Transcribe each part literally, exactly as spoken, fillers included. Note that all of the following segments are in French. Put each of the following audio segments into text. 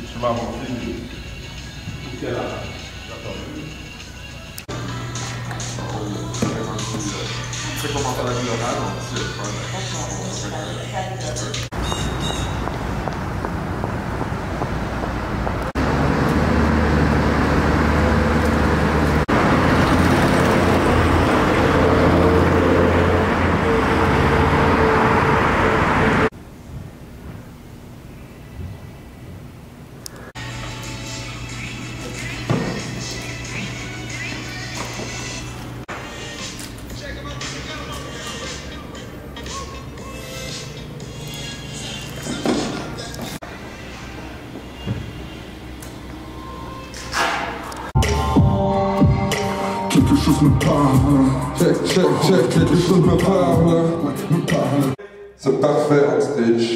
je vais avancer pour qu'elle a. C'est comment faire la vie orale, on dit, quelque chose me parle, check, check, check, quelque chose me parle, me parle. C'est parfait on stage.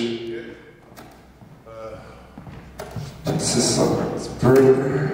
C'est ça, c'est burger.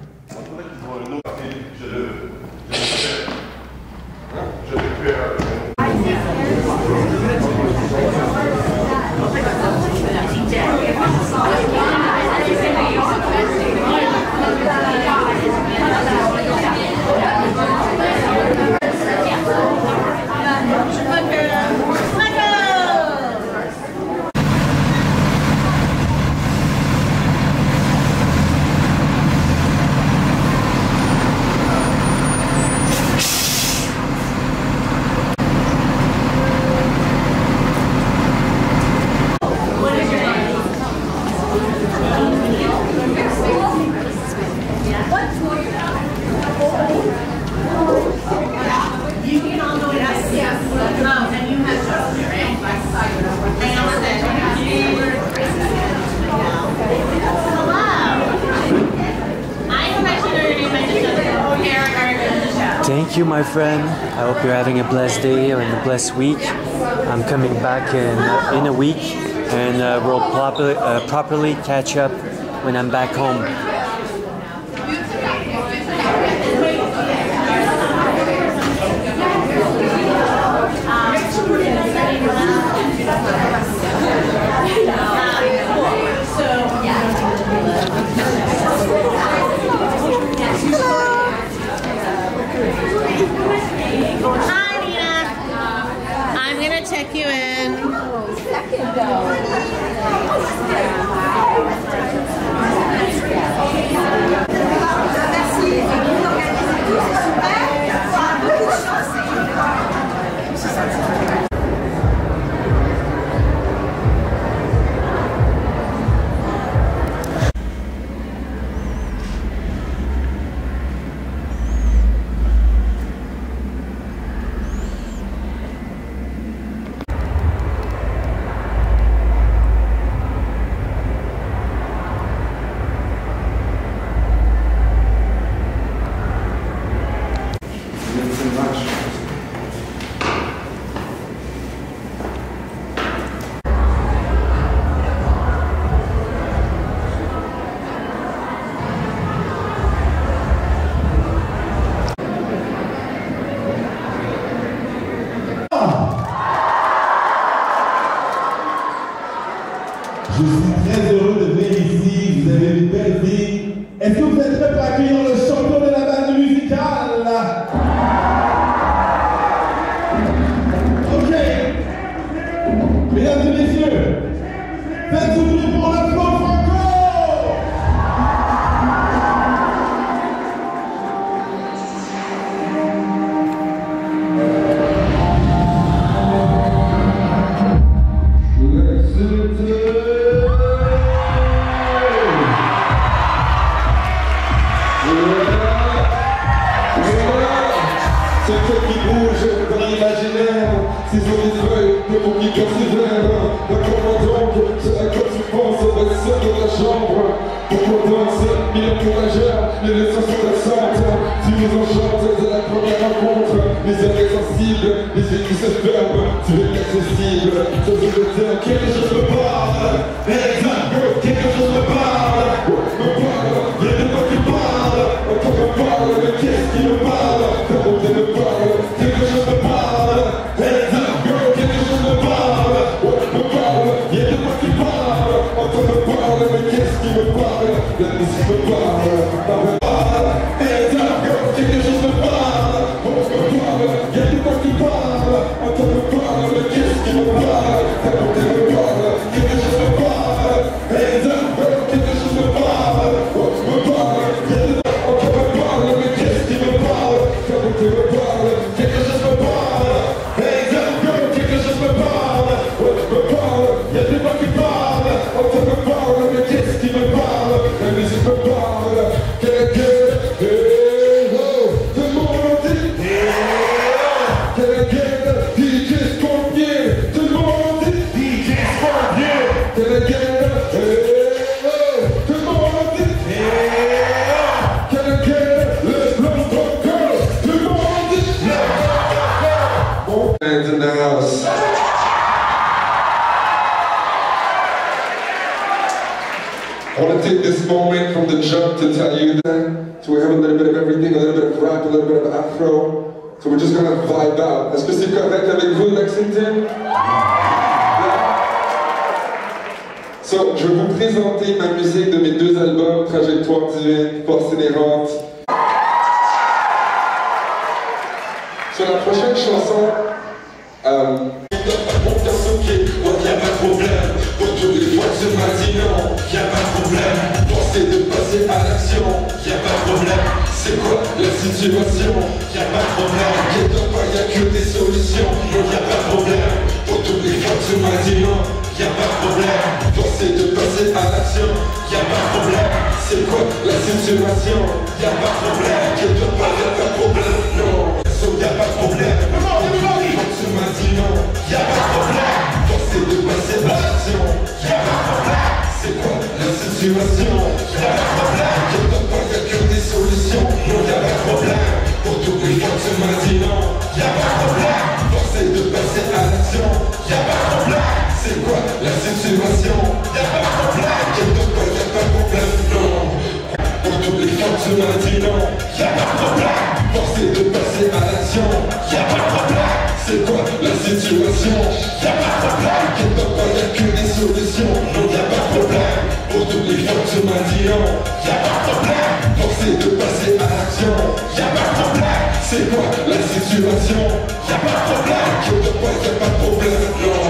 Thank you, my friend. I hope you're having a blessed day and a blessed week. I'm coming back in, uh, in a week, and uh, we'll properly, uh, properly catch up when I'm back home. Hi, Nina. I'm gonna check you in. Je suis très heureux de venir ici, vous avez une belle vie. Est-ce que vous êtes prêts pour accueillir le champion de la bande musicale? Ok. Mesdames et messieurs, faites du bruit pour le Flo Franco! C'est toi qui bouge dans l'imaginaire, ces jolies feuilles de mon qui considère. Comment donc, c'est à quoi tu penses, avec ceux de la chambre. Pourquoi danse, millions de nageurs, les leçons sont récentes. Tu nous enchantes dès la première rencontre, les oreilles sensibles, les yeux qui se ferment, tu es accessible. Ça je veux dire, quelque chose me parle, exact, quelque chose me parle, me parle, y'a de quoi qui parle, encore me parle, mais qu'est-ce qui me parle? Comment tu me parles, quelque chose me parle, exact, quelque chose me parle, me parle, y'a de quoi qui parle, encore me parle, mais qu'est-ce qui me parle? la musique me parle, hands up, girl, quelque chose me parle, on me parle, y'a des voix qui parlent, on te me parle, mais qu'est-ce qui me parle, ta beauté me parle, quelque chose me parle, hands up, girl, quelque chose me parle, on me parle, y'a des voix, on te me parle, mais qu'est-ce qui me parle, ta beauté me parle, quelque chose me parle, hands up, girl, quelque chose me parle, on me parle, y'a des voix qui parlent, on te me parle, mais qu'est-ce qui me parle, la musique me parle, quelqu'un. Hands in the house. I want to take this moment from the jump to tell you that. So we have a little bit of everything, a little bit of rap, a little bit of afro. So we're just gonna vibe out. Est-ce que c'est correct avec vous, Lexington? Yeah. So, je vais vous présenter ma musique de mes deux albums, Trajectoire divine, Force inhérente. Sur la prochaine chanson, euh, mon perso qui est, oh, y'a pas de problème. Pour tous les fois que je m'as dit non, y'a pas de problème. Penser de passer à l'action, y'a pas de problème. C'est quoi la situation? Y'a pas de problème. Y'a pas, y'a que des solutions, non, y'a pas de problème. Pour tous les fois que je m'as dit non, y'a pas de problème. Penser de passer à l'action, y'a pas de problème. C'est quoi la situation? Y'a pas de problème. Y'a pas, y'a pas de problème, non. Y'a pas de problème. Quand tu m'as dit non, y'a pas de problème. Forcé de passer à l'action, y'a pas de problème. C'est quoi la situation? Y'a pas de problème. Y'a pas, y'a que des solutions, non, y'a pas de problème. Pour toutes les fois que tu m'as dit non, y'a pas de problème. Forcé de passer à l'action, y'a pas de problème. C'est quoi la situation? Y'a pas de problème. Y'a pas, y'a pas de problème, non. Pour toutes les fois que tu m'as dit non, y'a pas de problème. Forcé de passer à l'action, y'a pas de problème. C'est quoi la situation? Y'a pas de problème. Y'a pas, y'a que des solutions, non, y'a pas de problème. Pour toutes les fois que tu m'as dit non, y'a pas de problème. Forcé de passer à l'action, y'a pas de problème. C'est quoi la situation? Y'a pas de problème. Y'a pas, y'a pas de problème, non.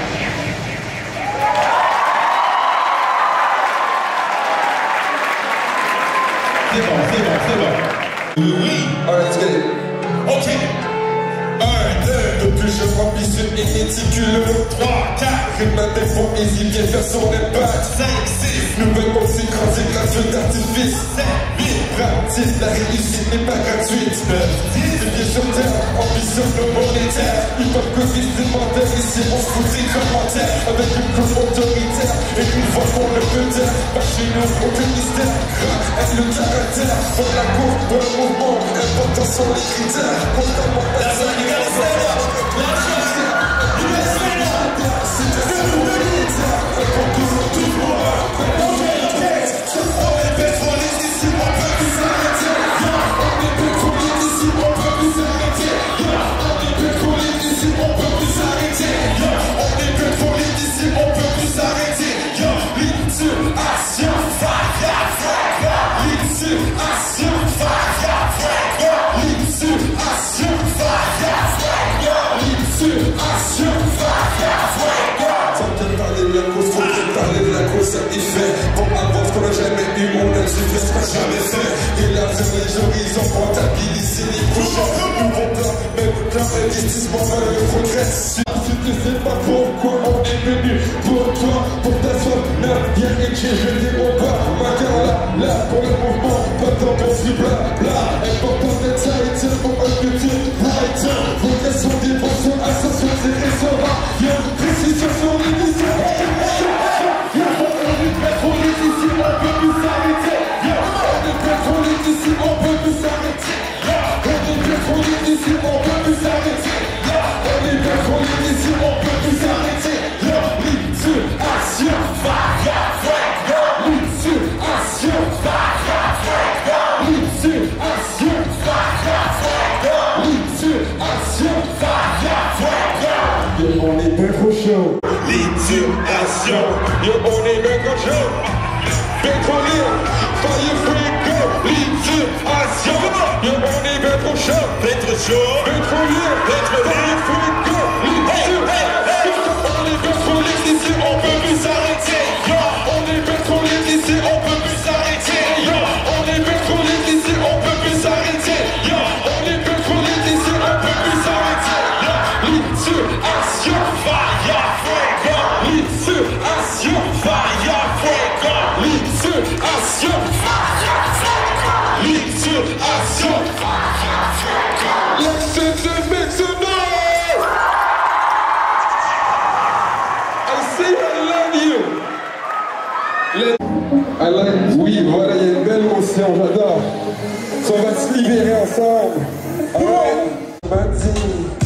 C'est bon, c'est bon, c'est bon. Oui. Alright, let's get it. Ok. un, deux, de plus je ambitieux et méticuleux. trois, quatre, Rime à défaut, easy, vient faire son impact. cinq, six, Nouvelle conséquence, grâce à feu d'artifice. sept, huit, Pratique, la réussite n'est pas gratuite. neuf, dix, C'est bien sur terre, ambition de monétaire. Ils peuvent que vestimentaire, ici on se fout des commentaires. Avec une coupe autoritaire, et une fois qu'on le peut taire. Pas chez nous, aucun mystère, grâce à le caractère. Pour la cour, pour le mouvement, important sont les critères. Constamment, la zone, you gotta stand up. You gotta stand up. C'est un cerveau militaire, un contour tout droit. On est en tête, on est pétrolier ici, on peut plus s'arrêter. On est pétrolier ici, on peut plus s'arrêter. On est pétrolier ici, on peut plus s'arrêter. On est pétrolier ici, on peut plus s'arrêter. Ligne sur action, fire, fire. Ligne sur action, fire, fire. Ligne sur action, fire, fire. Ligne sur action, fire, fire. Tant de parler de la cause, faut te parler de la cause, ça y fait. Pour avoir ce qu'on n'a jamais eu, on a su faire ce qu'on n'a jamais fait. Élargir les horizons, comptabiliser les prochains. Nouveau plan, même plan d'investissement vers le progrès. Si tu sais pas pourquoi on est venu, pour toi, pour ta soif, n'a bien écrit, je dis mon pas. Ma carte là, là, pour le mouvement, pas de temps pour ce blabla. Important d'être titan pour un futur brighter. Vocation des pensions, ascension des restaurants. Y'a précision sur l'émission. On est pétrolier ici, on peut plus s'arrêter. On est pétrolier ici, on peut plus s'arrêter. On est pétrolier ici, on peut plus s'arrêter. On est pétrolier ici, on peut plus s'arrêter. Ligne sur action, fire, fire. Ligne sur action, fire, fire. Ligne sur action, fire, fire. Ligne sur action, fire, fire. Yo, on est bien trop chaud. ligne sur action. Yo, on est bien trop chaud. pétrolier, fire free go, libération. Yo, on est pétro chaud, pétro chaud, pétrolier, pétrolier, free go, libération. On est pétrolier ici, on peut plus s'arrêter. Yo, on est pétrolier ici, on peut plus s'arrêter. Yo, on est pétrolier ici, on peut plus s'arrêter. Yo, on est pétrolier ici, on peut plus s'arrêter. Yo, libération, fire free go, libération, fire free go, libération, libération. Listen to make some noise. I say I love you. I like, oui, voilà, il y a une belle émotion, j'adore. So, on va se libérer ensemble. Alright, Mandy.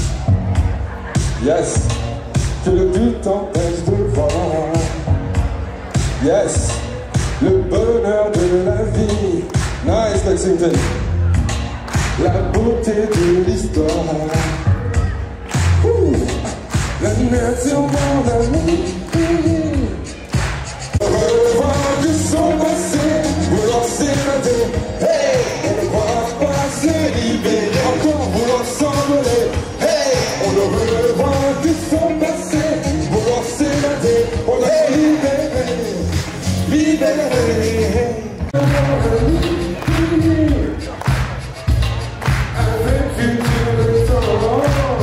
Yes, que le but empêche de voir. Yes, le bonheur de la vie. Nice, Lexington. La beauté de l'histoire. La nature, mon ami. Revoir de son passé, vouloir s'évader. Hey, on ne croit pas se libérer. Encore vouloir s'envoler. Hey, on ne revoit de son passé, vouloir s'évader. On doit se libérer, libérer. Avec une de temps,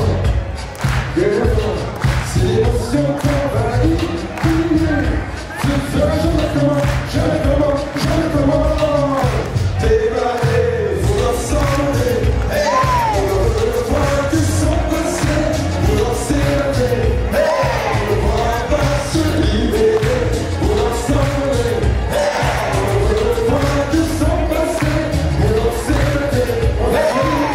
si l'émotion t'envahit. Je recommande, je recommande, je recommande. T'évader, vouloir s'envoler. Hey, on ne revoit que son passé, vouloir s'évader. Hey, on ne voit pas se libérer, vouloir s'envoler. Hey, on ne revoit que son passé, vouloir s'évader. On va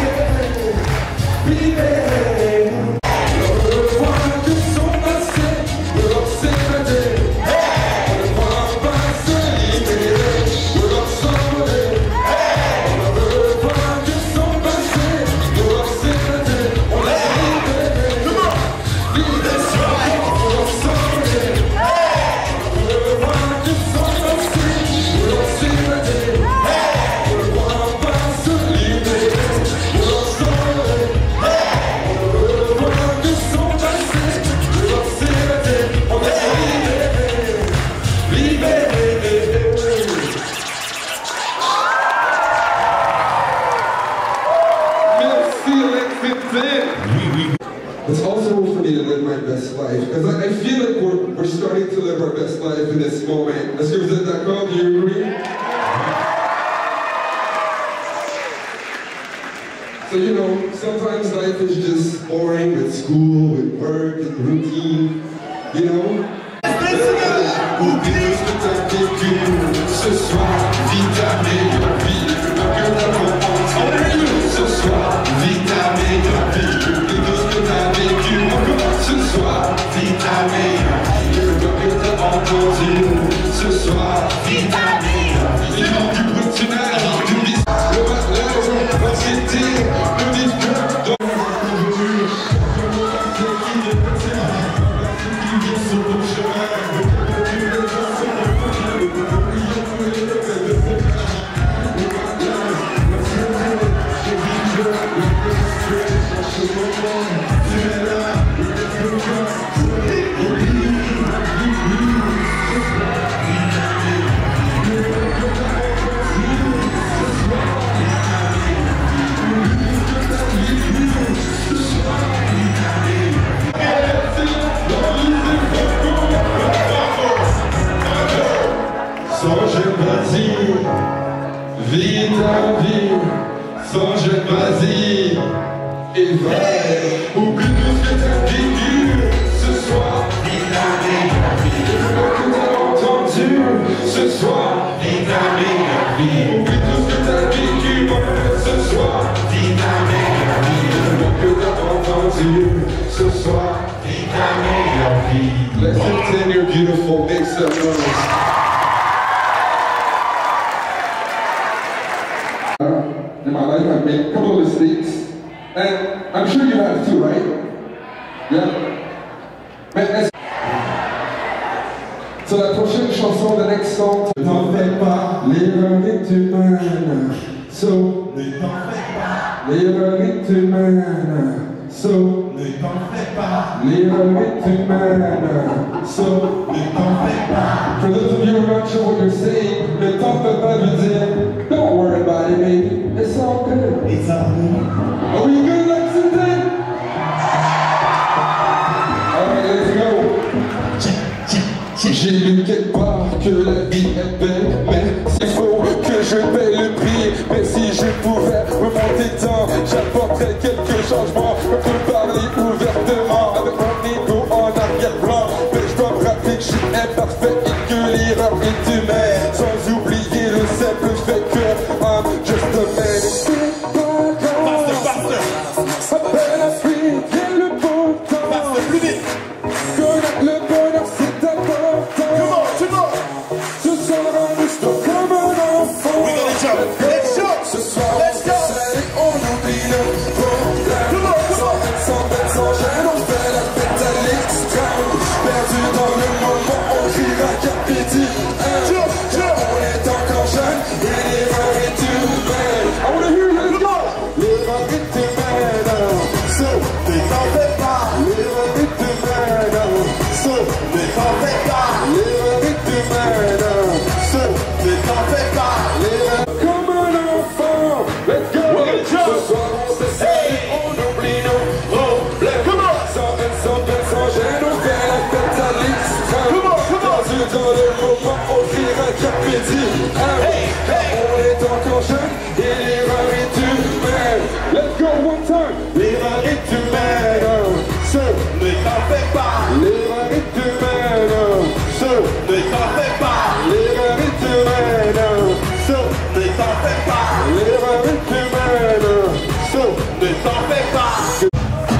se libérer, libérer. On ne revoit que son passé, vouloir s'évader. It's also for me to live my best life, because I, I feel like we're, we're starting to live our best life in this moment. Est-ce que vous êtes d'accord? Do you agree? So, you know, sometimes life is just boring with school, with work, and routine, you know? Oublie ce que t'as vécu ce soir, vis ta meilleure vie, le cœur d'abondance. Ce soir, vis ta meilleure vie, oublie tout ce que t'as vécu. Ce soir, vis ta meilleure vie, le cœur que t'as entendu. Ce soir, vis ta meilleure vie. Les gens du bruit de tunnel, du bis, le malaise, l'anxiété, le vide-cœur dans vis ta vie, sans jeune, vas-y, et va. Oublie tout ce que t'as vécu ce soir, vis ta meilleure vie. Le que t'as entendu ce soir, vis ta meilleure vie. Oublie tout ce que t'as vécu ce soir, vis ta meilleure vie. Le que t'as entendu ce soir, vis ta meilleure vie. Let's sing your beautiful mix of noise. In my life, I've made a couple of mistakes, and I'm sure you have too, right? Yeah? Man, Sur la prochaine chanson, the next song, ne t'en fais pas, l'erreur est humaine. So, Ne t'en fais pas, l'erreur est humaine. So, ne t'en fais pas, l'erreur est humaine. So, ne t'en fais pas. for those of you who are not sure what you're saying, ne t'en fais pas veut dire, don't worry about it, baby. It's all good. It's all good. Are we good, Lexington? Alright, let's go. J'ai lu quelque part que la vie est belle, mais c'est faux que je paie le prix. Mais si je pouvais remonter le temps, j'apporterais quelques changements. On peut parler ouvertement avec mon ego en arrière-plan. Mais je dois me rappeler que je suis imparfait et que l'erreur est humaine. Sans oublier le simple fait que I'm just a man. Faster, faster. À peine à fuir, quel le beau temps. Faster, plus vite. Connaître le bonheur, c'est important. Come on, come on. Ce soir, on est stop comme un enfant. We gonna jump. Let's jump. Ce soir, Let's go. on oublie nos problèmes. Come on, come on. Sans peine, sans gêne, on fait la fête à l'extrême. Perdu dans le moment, on criera capiti. Jump, jump. On est encore jeune et l'erreur est humaine. I wanna hear you. Come on. L'erreur est humaine. So, Ne t'en fais pas, l'erreur est humaine. So, ne t'en fais pas, l'erreur est humaine. So, ne t'en fais pas. l'erreur comme un enfant. Let's go. We're gonna jump. Ce soir, on s'essaye, on oublie nos problèmes. Come on. Sans peine, sans peine, sans gêne, on fait la fête à l'extrême. Come on, come on. Perdu dans le moment, on criera capiti. Hey, hey. On est encore jeune et l'erreur est humaine. Let's go one time. L'erreur est humaine. So, Ne t'en fais pas, l'erreur est humaine. So, ne t'en fais pas, l'erreur est humaine. So, ne t'en fais pas, l'erreur est humaine. So, ne t'en fais pas.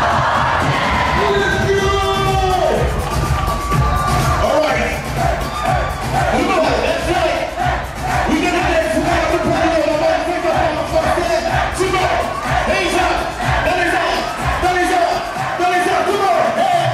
All right. Come on, let's go. We gonna dance to rock the party. I'm gonna take a pause for that. Come on, hands up, that is up, that is up, that is up. Come on, hey.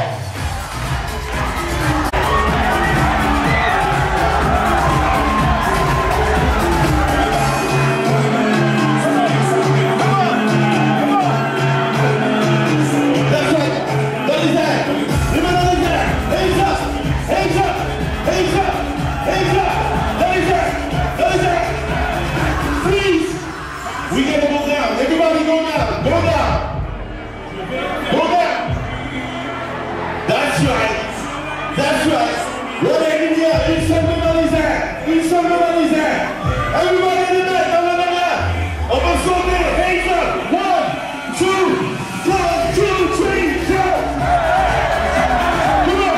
That's right. That is that. Remember that is that. Hands up, hands up, hands up, hands up. That is that. That is that. Please. We gotta go down. Everybody go down. Go down. Go down. That's right. That's right. What are you doing? Inside the money's at. Inside the money's at. Everybody in the back. No, no, no, no. Almost go there. Hands up. One, two, one, two, three, jump. Come on.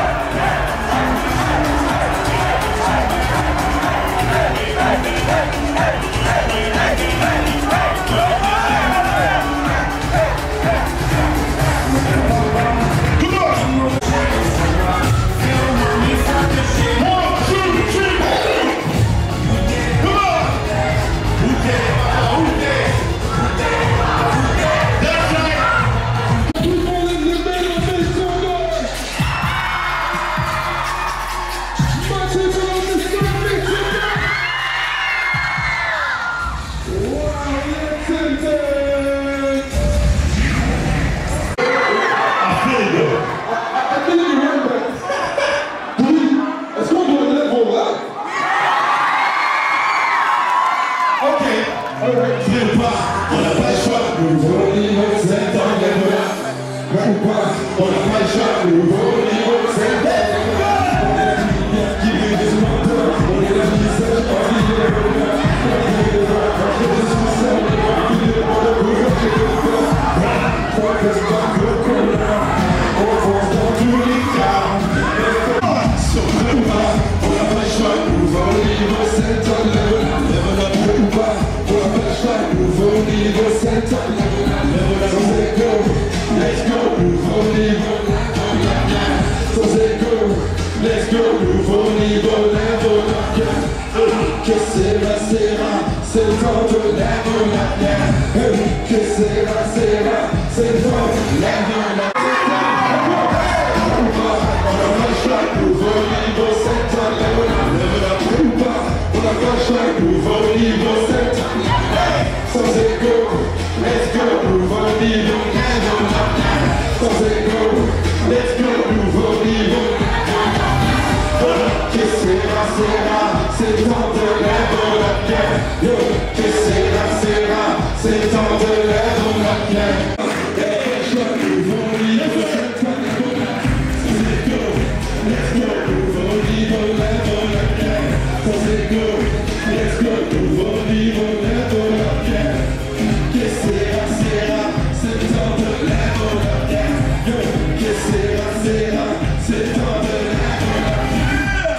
Come on. One, two, three. Come on. Who did it? Who did it? That's right. people in the middle, make some noise. My people on the side, make some noise. Wow, Lexington. I feel good. I think you heard that. Oui, est-ce qu'on doit level up? Ok. Alright. Viens pas, on n'a pas le choix. Nouveau niveau, c'est un level up. Même pas, On n'a pas le choix. nouveau niveau, c'est un level up. Qui veut des menteurs, on est là qui sait, on dit les bonheurs. On dit les bonheurs, on dit les succès, on dit les bonheurs, on dit les bonheurs. Quoi que ce soit, que qu'on a, on fonce dans tous les cas. So, Même pas, on n'a pas le choix. Nouveau niveau, c'est un level up. level up. Même pas, on n'a pas le choix. Nouveau niveau, c'est un level up. So let's go, let's go, nouveau niveau, level up. So let's go, let's go, nouveau niveau, level up. Que sera, sera, c'est le temps de level up. Que sera, sera, c'est le temps de level up. On n'a pas le choix, nouveau niveau, c'est un level up. c'est le temps de lève la pierre. Yo, que sera, sera, c'est le temps de lève la pierre. Hey, je vois nouveau niveau, let's go, let's go, nouveau niveau, lève la pierre. Let's go, let's go, nouveau niveau, lève la pierre. Que sera, sera, c'est le temps de lève la pierre. Yo, que sera, sera, c'est le temps de lève la pierre.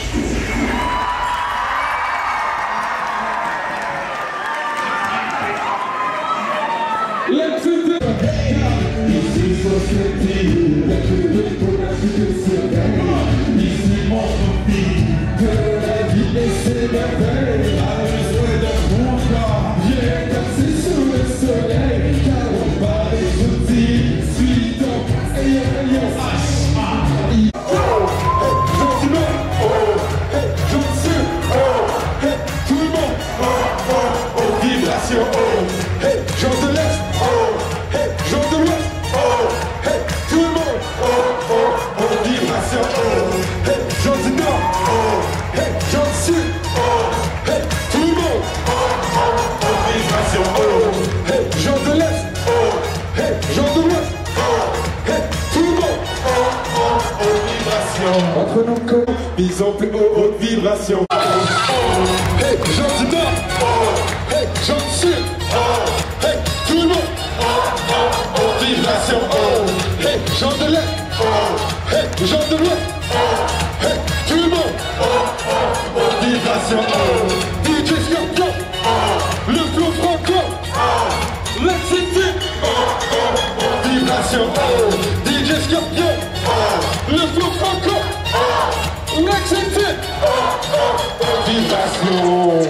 Let's do it! Ici, société, la clé pour la vie de ce rêve. Ici, mon vie, de la vie et ses merveilles. A besoin d'un bon corps, viens danser sous le soleil. Car on bat les outils, suis donc, ayons, ayons, H, A, I. Oh, hey, gentiment, oh, hey, gentil, oh, hey, tout le monde, oh, oh, oh, vibration, oh, hey, gens de l'Est, oh, hey, gens de l'Ouest, oh, hey, tout le monde, oh, oh, oh, vibration, oh, hey, gens du Nord, oh, hey, gens du Sud, oh, hey, tout le monde, oh, oh, oh, vibration, oh, hey, gens de l'Est, oh, hey, gens de l'Ouest, oh, hey, tout le monde, oh, oh, oh, vibration. Entre nos corps, visons plus haut, haute vibration. Oh, hey, gens du Nord, oh, hey, gens du Sud, oh, hey, tout le monde, oh, oh, oh, vibration, oh, hey, gens de l'Est, oh, hey, gens de l'Ouest, oh, hey, tout le monde, oh, oh, oh, vibration, oh, D J Scorpion, oh, le flow franco, oh, let's hit it, oh, oh, oh, vibration, oh, D J Scorpion, oh, le flow franco, oh, let's hit it, oh, oh, oh, vibration.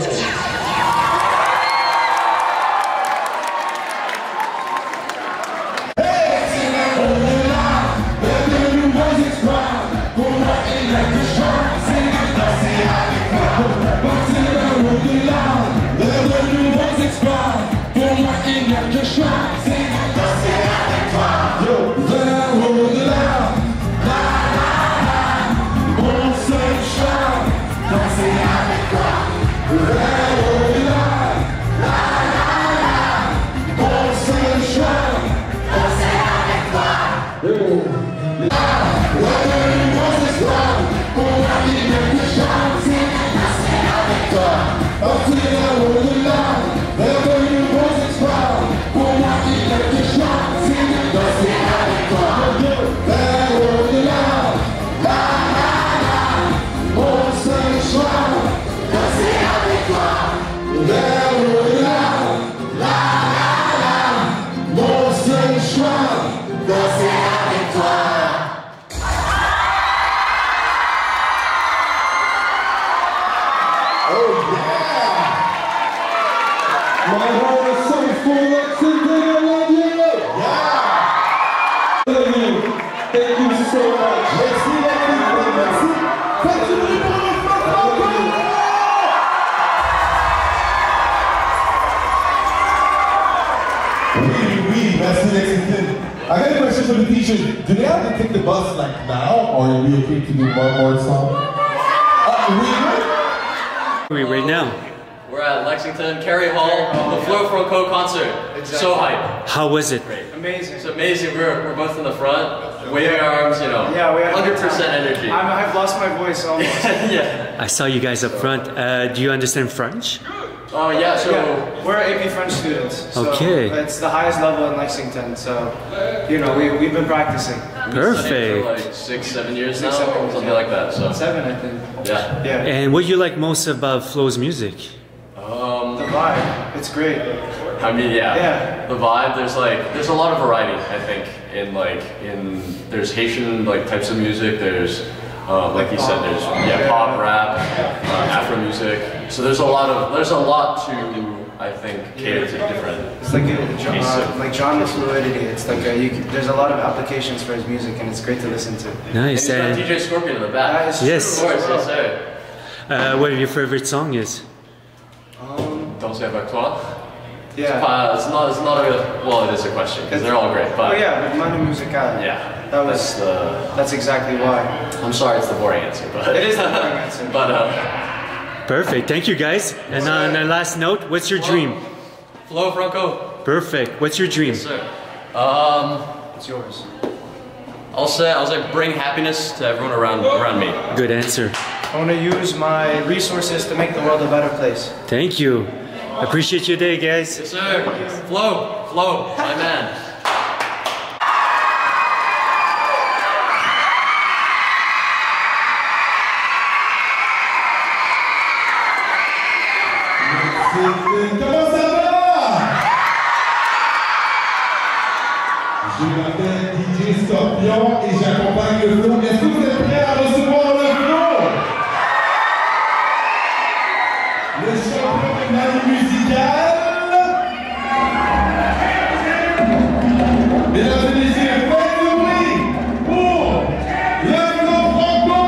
I got a question for the teachers. Do they have to take the bus like now, or are we okay to do one more song? Uh, we Where are we right now? We're at Lexington, Carey Hall, the Flow Franco concert. Exactly. So hype. How was it? Great. Amazing. It's amazing. We're, we're both in the front, waving our arms, you know. Yeah, we had one hundred percent energy. I'm, I've lost my voice almost. Yeah. I saw you guys up front. Uh, do you understand French? Oh yeah, so yeah, we're A P French students. So okay. It's the highest level in Lexington, so you know we we've been practicing. Perfect. For like six, seven years Six, now, seven years, something yeah. like that. So seven, I think. Yeah. Yeah. And what do you like most about Flow's music? Um, The vibe, it's great. I mean, yeah. Yeah. The vibe. There's like, there's a lot of variety. I think in like in there's Haitian like types of music. There's uh, like you said, there's yeah pop, rap, uh, Afro music. So there's a lot of there's a lot to I think cater to different. It's like a, tastes uh, of- like genre fluidity. It's like a, you can, there's a lot of applications for his music, and it's great to listen to. Nice. And And he's got D J Scorpion in the back. That is true. Yes. Of course, yes, sir. uh, what your favorite song is? Um, Danser avec toi. yeah. Uh, it's not. It's not a. Well, it is a question because they're all great. Oh But yeah, with Manu Musicale. yeah, That that's was. the. That's exactly why. I'm sorry, it's the boring answer, but It is the boring answer. But um, Perfect. Thank you, guys. And on a last note, what's your dream? Flo Franco. Perfect. What's your dream? Yes, sir. Um, It's yours. I'll say I'll say bring happiness to everyone around around me. Good answer. I want to use my resources to make the world a better place. Thank you. Appreciate your day, guys. Yes, sir. Flo, Flo, my man. Comment ça va? Je m'appelle D J Scorpion et j'accompagne le flow. Est-ce que vous êtes prêts à recevoir le flow? Le champion de la musicale. Mesdames et messieurs, faites du bruit pour le Flo Franco!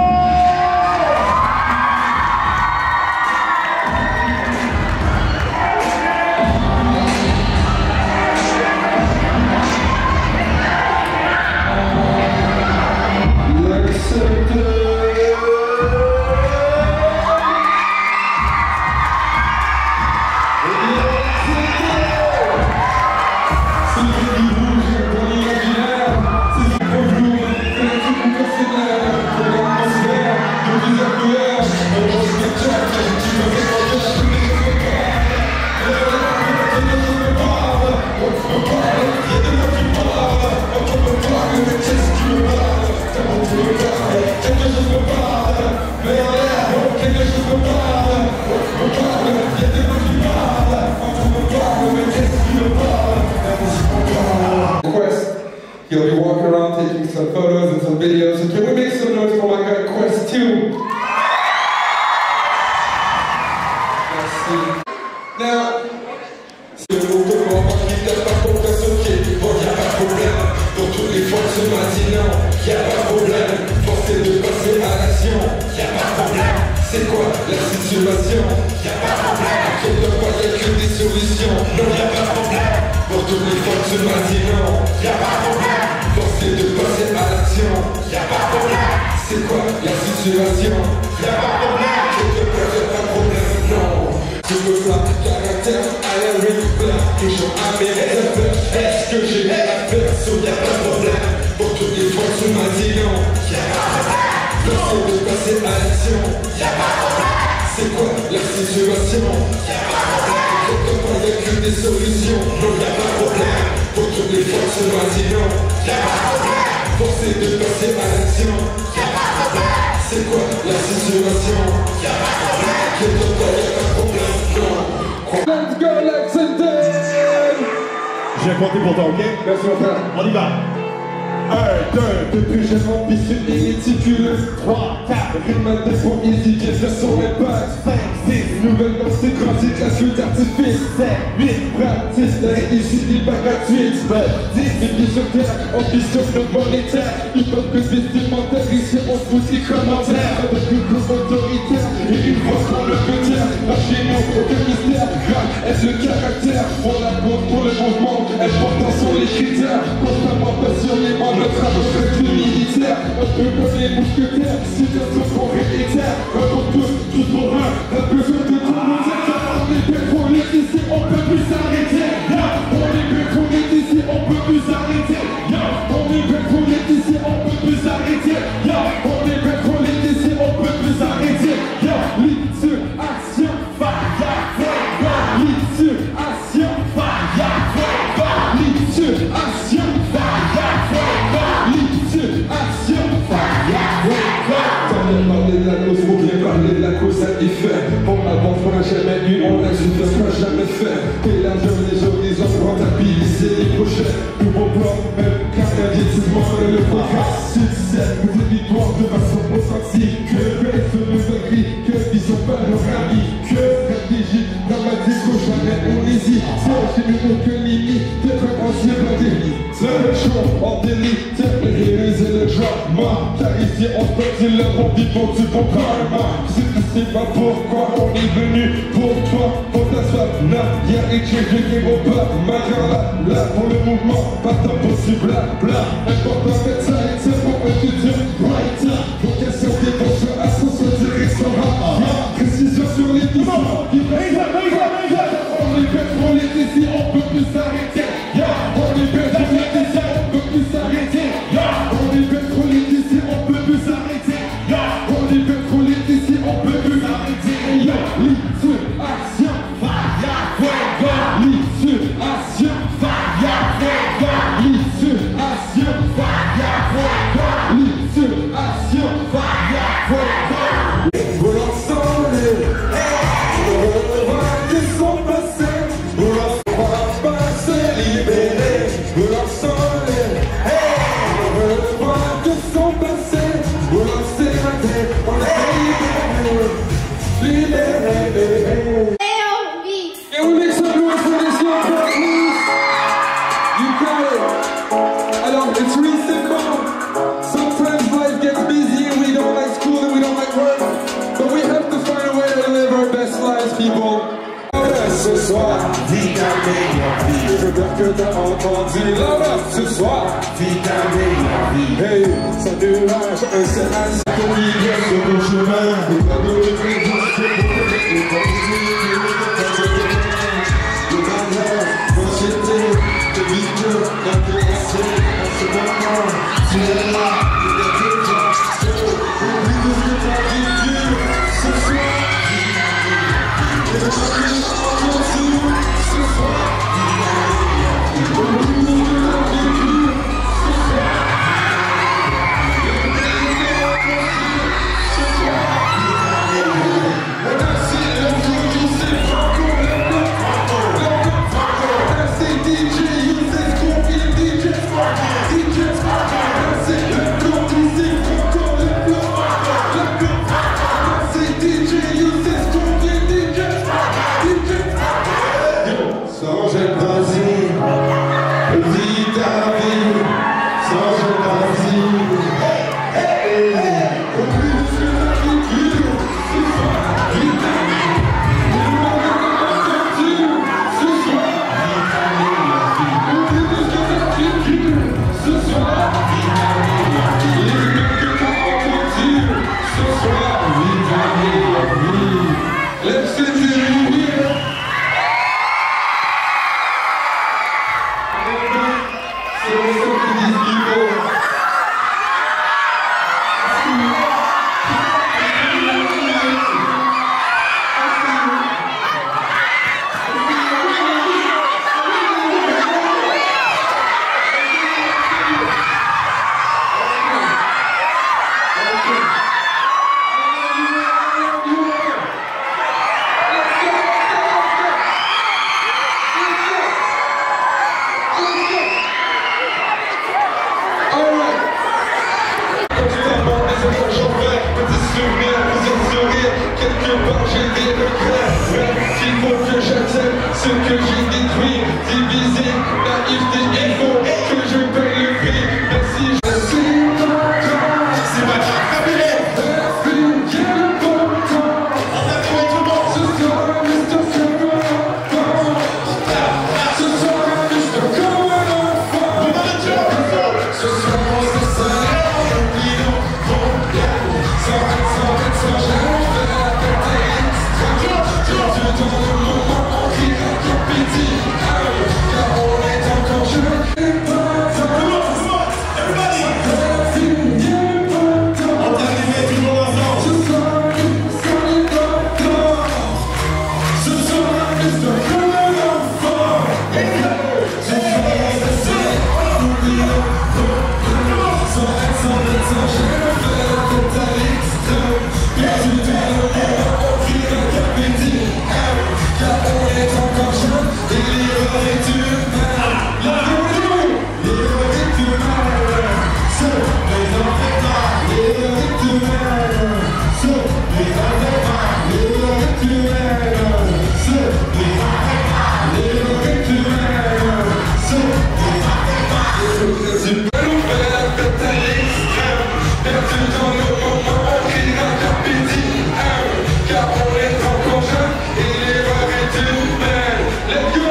He'll be walking around taking some photos and some videos. So can we make some noise for my guy Quest two? Merci. Now, c'est le mouvement qui t'a pas pour personne. Bon, y'a pas de problème. Pour toutes les fois ce matin, y'a pas de problème. Forcé de passer à l'action, y'a pas de problème. C'est quoi la situation? Y'a pas de problème. Sur le point, y'a que des solutions. Non, y'a pas de problème. Pour toutes les fois ce matin, y'a pas de problème. Forcé de passer à l'action, y'a pas de problème. C'est quoi la situation? Y'a pas de problème. Sur le point, y'a pas de problème. Non. Je veux pas caractère à la Rick Black. Toujours à mes réserves. Est-ce que j'ai rien à faire? So y'a pas de problème. Pour toutes les fois ce matin, y'a pas de problème. Forcé de passer à l'action, y'a pas de problème. C'est quoi la situation? Y'a pas de problème. Quelque part y'a que des solutions. Non y'a pas de problème. Pour toutes les fois ce matin, y'a pas de problème. Forcé de passer à l'action, y'a pas de problème. C'est quoi la situation? Y'a pas de problème. Quelque part y'a pas de problème. Non. Let's go Lexington. J'ai compté pour toi, ok? Merci mon frère. On y va. un, deux, Depuis jeune ambitieux et méticuleux. trois, quatre, Rime à défaut easy, j'ai fait son impact. cinq, six, Nouvelle danse écrasée, la suite d'artifice. sept, huit, Practice, la réussite n'est pas gratuite. dix, mes pieds sur terre, ambition de monétaire. Ils peuvent que vestimentaire, ici on se fout des commentaires. Avec une groupe autoritaire et une voix pour le petit. Par chez nous, aucun mystère. Grave, est le caractère. Pour la bourse, pour le mouvement, important sont les critères. Constamment passionné par notre avocat du militaire. Un peu comme les mousquetaires, situation pour héréditaire. Un pour tous, tous pour un. Pas besoin de tout nous dire. On est bien pour les ici, on peut plus s'arrêter. On est bien pour les ici, on peut plus s'arrêter. On est bien pour les ici, on peut plus s'arrêter. On est bien pour les ici, on peut plus s'arrêter. Lead to action, fire, fuego. Lead to action, fire, fuego. Lead to action, fire, fuego. Lead to action, fire, fuego. T'as bien parlé de la cause, faut bien parler de la cause à effet. Pour avance, on n'a jamais eu, on a juste ce qu'on n'a jamais fait. Élargir les horizons, rentabiliser les projets. Nouveau plan, même car l'investissement est le progrès. Succès, nouvelle victoire de façon authentique. Que reste de nouvelles grilles, que vision panoramique. Que stratégie dramatique, au jamais on hésite. C'est chez nous aucune limite, d'être un ancien délit. C'est chaud, en délit, c'est réaliser le drama. Car ici on peut le bon vivant du bon karma. Si tu sais pas pourquoi on est venu pour toi, pour ta soif, là, y'a écrit je n'ai mon peuple, ma gueule là, là, pour le mouvement, pas de temps possible, bla bla. Important d'être ça, c'est pour un futur brighter. Vocation des bons à ascension direction rap. Précis Aujourd'hui pétrolier ici on peut plus arrêter. Yo, l'issue, action, fire, fuego. L'issue, action, fire, fuego. L'issue, action, fire, fuego. L'issue, action, fire, fuego. Pour l'ensemble, on revoit que son passé. Pour l'ensemble, pas se libérer. Pour l'ensemble, on revoit que son passé. Pour l'ensemble, on est libéré. And we make some noise for this young girl, please. You got it. Alors, it's really simple. Sometimes life gets busy and we don't like school and we don't like work. But we have to find a way to live our best lives, people. Ce soir, vie ta meilleure vie. Je veux bien que t'as entendu. Là-bas, ce soir, vie ta meilleure vie. Hey, ça nuage, un seul instant. Ton milieu sur ton chemin. Et pas de regret, c'est pour te mettre les le malheur, l'anxiété, le vide, l'intéressé, en ce moment, tu es là, tu es déjà seul, oublie tout ce que t'as vécu, ce soir, et le papier en dessous, ce soir, oublie tout ce que t'as vécu, ce soir, et le papier en dessous, ce soir, on a si longtemps que c'est pas qu'on est là. D J, you say Scorpion, D J Scorpion, D J Scorpion. I say let go, you say Franco, let go, let go. I say D J, you say Scorpion, D J Scorpion, D J Scorpion. Sans je vas-y, vis ta vie, sans je vas-y. Hey, hey, hey, oublie tout ce que t'as vécu, ce soir, vis ta vie. Ne m'en entendu, ce soir. Ce soir, les que t'as entendu, ce soir, vie ta meilleure vie. Let's get it here. C'est le son qui dit people. Quelque part j'ai des regrets, ouais, il faut que j'accepte ce que j'ai détruit, divisé, naïveté, il faut que je paye le prix, mais si je suis content, c'est pas grave, fabuleux, merci, j'ai le bon temps, on a trouvé tout le monde, ce soir, mister comme un enfant, ce soir, mister comme un enfant, ce soir, on se sert, on oublie nos problèmes, sans être, sans être, sans jamais. Dans le moment, on crie un capiti, car on est encore jeune et pas tant. Everybody! On t'a animé tout le monde ensemble. Ce soir, ça n'est pas temps. Ce soir, c'est comme un enfant. Ce soir, c'est on oublie nos problèmes. Sans être, sans être, sans jamais faire la tête à l'extrême. Perdu dans le moment, on crie un capiti. Car on est encore jeune et libre et humain. Libre et humain. Ce n'est en fait pas libre et humain. Ce n'est en fait pas libre et humain. Ce n'est en fait pas libre et humain. Ce n'est en fait pas libre et humain. Nous faire la tête à l'extrême. Perdu dans le moment, on crie un capiti. Car on est encore jeune et libre et humain. Let's go!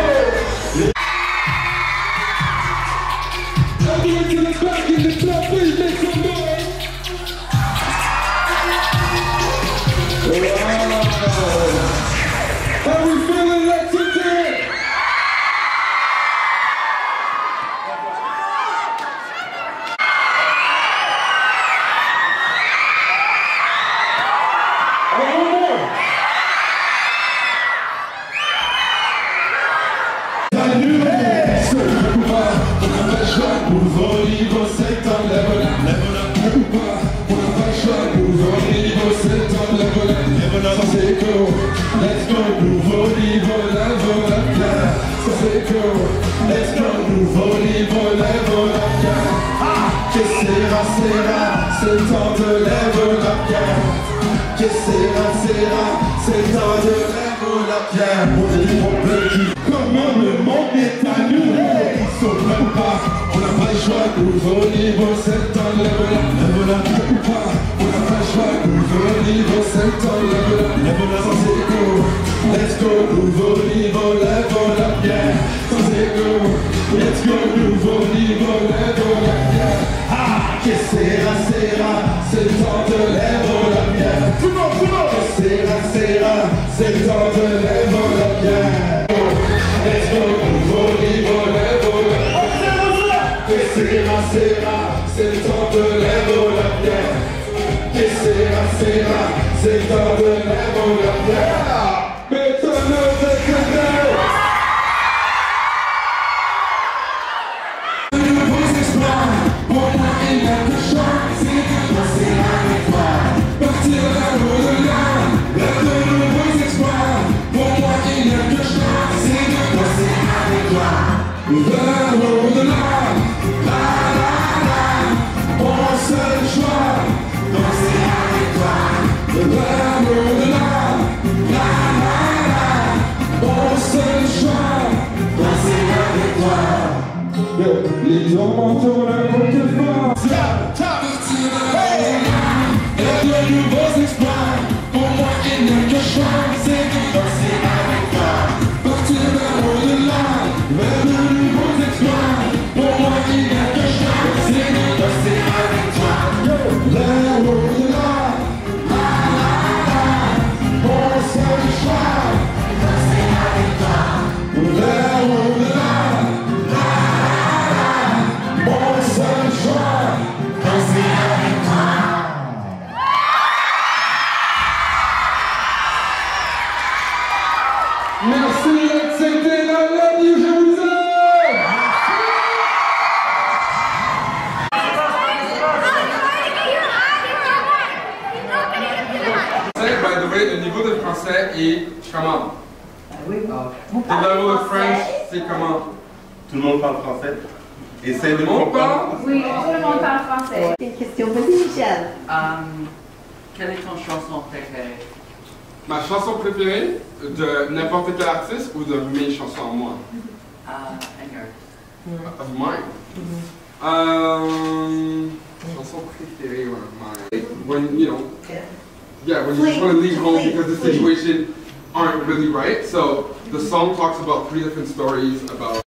Everyone to the back in the club, please make some noise. Wow. How we feeling like today? nouveau niveau, c'est le temps de level up. Ça c'est cool, let's go, nouveau niveau, level up, yeah. Ça c'est cool, let's go, nouveau niveau, level up, yeah. Que sera, sera, c'est le temps de level up, yeah. Que sera, sera, c'est le temps de level up, yeah. On a des problèmes qui, comment le monde est à nous, ils sont même pas, on n'a pas le choix, nouveau niveau, c'est le temps de level up, level up, ou pas, on n'a pas le choix, nouveau niveau, c'est le temps de level up, level up, ça c'est cool, let's go, nouveau niveau, level up, yeah, ça c'est cool, let's go, nouveau niveau, level up, yeah, ah, que sera, sera, c'est le temps de level up, yeah, tout le monde, tout le monde, que sera, sera, c'est le temps de level up, yeah, let's go, nouveau niveau, level up, que sera, sera, c'est le temps de level up, yeah, que sera, sera, c'est le temps de level up, yeah, mais ton nom c'est que les hommes tournent à côté fort. Et de nouveaux exploits, pour moi il n'y a que choix, c'est de danser avec toi. Partir vers au-delà, vers de nouveaux exploits, pour moi il n'y a que choix, c'est de danser avec toi. Vers au-delà, la la la, mon seul choix, danser avec toi. Vers au-delà. Merci, c'était la love you, je vous aime. By the way, le niveau de français est comment? Oui. Le level of French, c'est comment? Tout le monde parle français. Essaye de Tout le monde parle? Oui, tout le monde parle français. Une question, vas-y Michel. Um, quelle est ton chanson préférée? Ma chanson préférée de n'importe quel artiste ou de mes chansons à moi? Uh, and yours. Of mine. Um, chanson préférée one of mine. When, you know, yeah, when you just want to leave home because the situation aren't really right. So the song talks about three different stories about